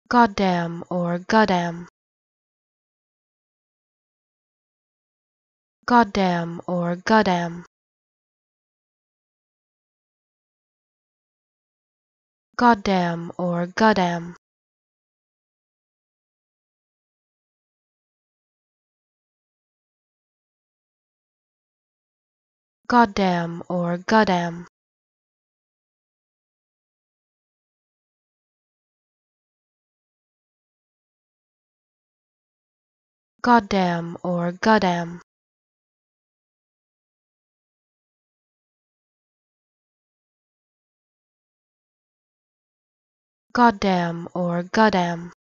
Goddam or goddam. Goddam or goddam. Goddam or goddam. Goddam or goddam. Goddam or goddam. Goddam or goddam.